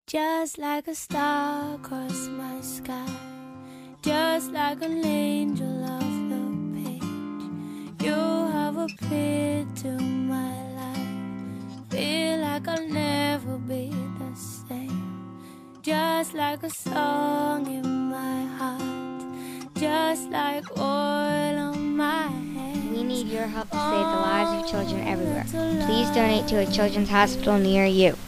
Just like a star across my sky, just like an angel off the page, you have appeared to my life. Feel like I'll never be the same. Just like a song in my heart, just like oil on my head. We need your help to save the lives of children everywhere. Please donate to a children's hospital near you.